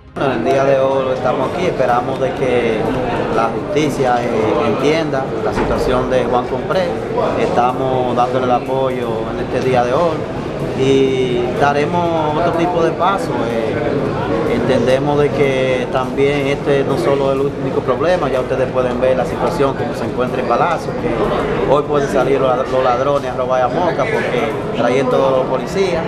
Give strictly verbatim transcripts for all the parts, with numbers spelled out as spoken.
Bueno, el día de hoy estamos aquí, esperamos de que la justicia eh, entienda la situación de Juan Compré. Estamos dándole el apoyo en este día de hoy y daremos otro tipo de pasos. Eh, entendemos de que también este no solo es el único problema, ya ustedes pueden ver la situación como se encuentra en Palacio, que hoy pueden salir los ladrones a robar a Moca porque traen todos los policías,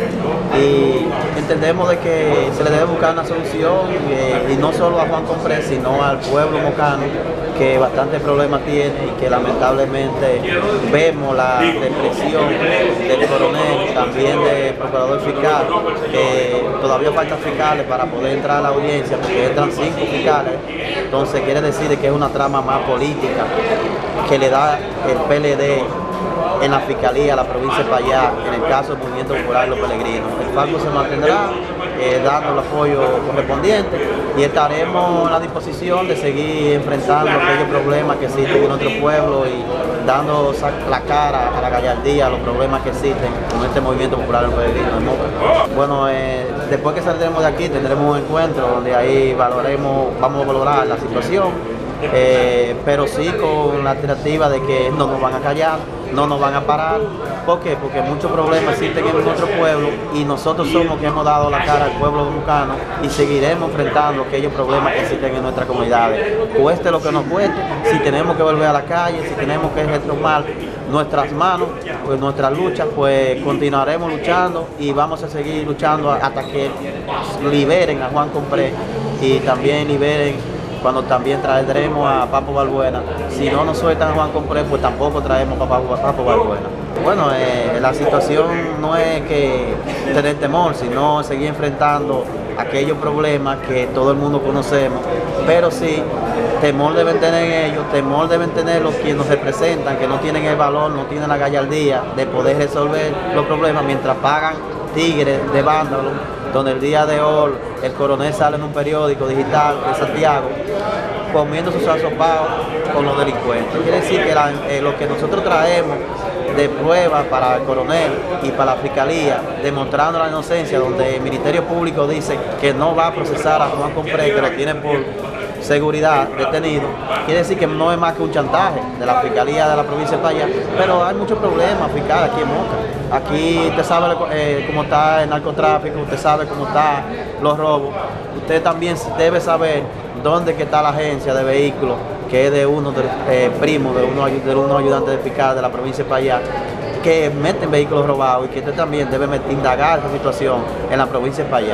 y entendemos de que se le debe buscar una solución eh, y no solo a Juan Compré, sino al pueblo mocano, que bastantes problemas tiene y que lamentablemente vemos la represión del coronel, también del procurador fiscal, que todavía faltan fiscales para poder entrar a la audiencia porque entran cinco fiscales. Entonces quiere decir que es una trama más política que le da el P L D en la Fiscalía, la provincia de Payá, en el caso del Movimiento Popular de los Peregrinos. El F A C O se mantendrá eh, dando el apoyo correspondiente y estaremos a la disposición de seguir enfrentando aquellos problemas que existen en nuestro pueblo y dando la cara a la gallardía a los problemas que existen con este Movimiento Popular de los Peregrinos de Moca. Bueno, eh, después que saldremos de aquí tendremos un encuentro donde ahí valoremos, vamos a valorar la situación. Eh, pero sí con la alternativa de que no nos van a callar, no nos van a parar. ¿Por qué? Porque muchos problemas existen en nuestro pueblo y nosotros somos que hemos dado la cara al pueblo dominicano y seguiremos enfrentando aquellos problemas que existen en nuestras comunidades. Cueste lo que nos cueste, si tenemos que volver a la calle, si tenemos que retomar nuestras manos, pues nuestras luchas, pues continuaremos luchando y vamos a seguir luchando hasta que liberen a Juan Compré y también liberen cuando también traeremos a Papo Balbuena. Si no nos sueltan a Juan Compré, pues tampoco traemos a Papo, Papo Balbuena. Bueno, eh, la situación no es que tener temor, sino seguir enfrentando aquellos problemas que todo el mundo conocemos, pero sí, temor deben tener ellos, temor deben tener los quienes nos representan, que no tienen el valor, no tienen la gallardía de poder resolver los problemas mientras pagan tigres de vándalos, donde el día de hoy el coronel sale en un periódico digital de Santiago comiendo sus asopados con los delincuentes. Quiere decir que la, eh, lo que nosotros traemos de pruebas para el coronel y para la fiscalía, demostrando la inocencia, donde el Ministerio Público dice que no va a procesar a Juan Compré, que lo tiene por seguridad detenido, quiere decir que no es más que un chantaje de la Fiscalía de la provincia de Payá, pero hay muchos problemas fiscales aquí en Moca. Aquí usted sabe eh, cómo está el narcotráfico, usted sabe cómo están los robos, usted también debe saber dónde que está la agencia de vehículos, que es de uno de eh, primo de uno de unos ayudantes de fiscal de la provincia de Payá, que meten vehículos robados y que usted también debe indagar esa situación en la provincia de Payá.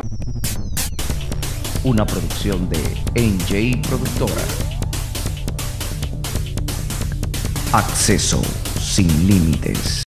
Una producción de N J Productora. Acceso sin límites.